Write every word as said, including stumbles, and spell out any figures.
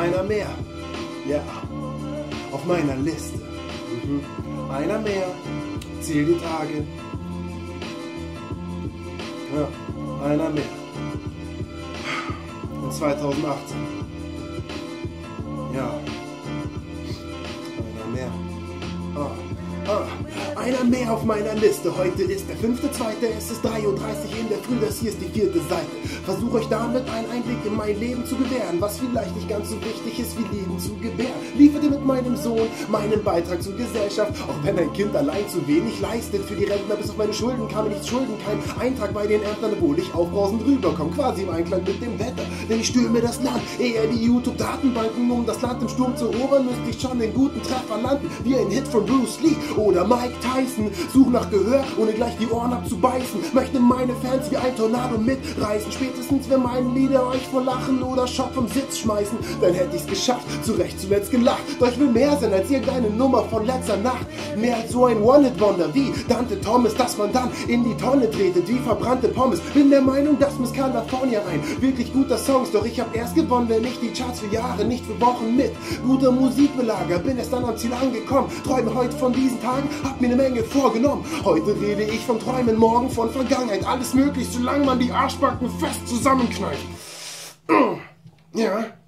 einer mehr. Ja, auf meiner Liste. Mhm. Einer mehr. Zähl die Tage. Ja, einer mehr. In zweitausendachtzehn. Ja. Einer mehr. Ah. Ah, einer mehr auf meiner Liste. Heute ist der fünfte zweite, es ist drei Uhr dreißig in der Früh, das hier ist die vierte Seite. Versuche euch damit einen Einblick in mein Leben zu gewähren, was vielleicht nicht ganz so wichtig ist wie Leben zu gebären. Lieferte mit meinem Sohn meinen Beitrag zur Gesellschaft, auch wenn ein Kind allein zu wenig leistet. Für die Rentner bis auf meine Schulden kann mir nichts schulden, kein Eintrag bei den Ämtern, obwohl ich aufbrausend rüberkomme, quasi im Einklang mit dem Wetter. Denn ich stürme das Land, eher die YouTube-Datenbanken, um das Land im Sturm zu erobern, müsste ich schon den guten Treffer landen, wie ein Hit von Bruce Lee oder Mike Tyson. Such nach Gehör, ohne gleich die Ohren abzubeißen. Möchte meine Fans wie ein Tornado mitreißen. Spätestens, wenn meine Lieder euch vor Lachen oder Schock vom Sitz schmeißen, dann hätte ich's geschafft. Zu Recht zuletzt gelacht. Doch ich will mehr sein als irgendeine Nummer von letzter Nacht. Mehr als so ein One-Hit-Wonder wie Dante Thomas, dass man dann in die Tonne tretet wie verbrannte Pommes. Bin der Meinung, dass Miss California ein wirklich guter Song ist. Doch ich hab erst gewonnen, wenn ich die Charts für Jahre, nicht für Wochen mit guter Musik belagert. Bin erst dann am Ziel angekommen. Träume heute von diesen Tagen, hab mir eine Menge vorgenommen. Heute rede ich von Träumen, morgen von Vergangenheit. Alles möglich, solange man die Arschbacken fest zusammenkneift. Ja.